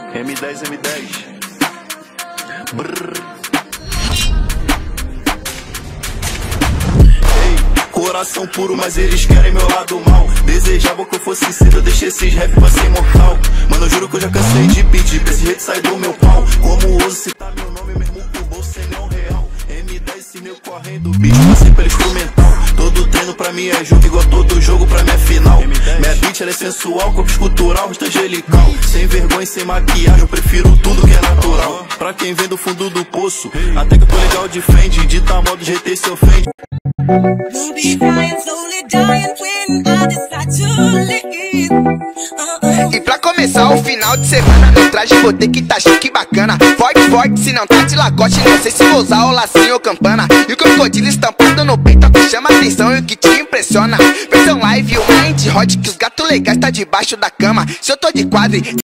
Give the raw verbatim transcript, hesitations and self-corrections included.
M dez, M dez. Brrr. Ei, coração puro, mas eles querem meu lado mal. Desejavam que eu fosse cedo, eu deixei esses rap pra ser imortal. Mano, eu juro que eu já cansei de pedir pra esse jeito sair do meu pau. Como ouso citar meu nome mesmo pro bolso sem não real. M dez, esse meu correndo, bicho, passei pelo instrumental. Todo treino pra mim é jogo, igual todo jogo pra mim é final. Minha beat ela é sensual, corpo escultural, rosto angelical. Sem vergonha, sem maquiagem, eu prefiro tudo que é natural. Pra quem vem do fundo do poço, até que eu tô legal de frente. Dita modo G T se ofende. E pra começar o final de semana, meu traje vou ter que tá chique bacana. Forte, forte, se não tá de lacoste, não sei se vou usar o lacinho ou campana. E o crocodilo estampado no peito é o que chama atenção e o que te impressiona. Versão live, o mind hot, que os gatos legais tá debaixo da cama. Se eu tô de quadro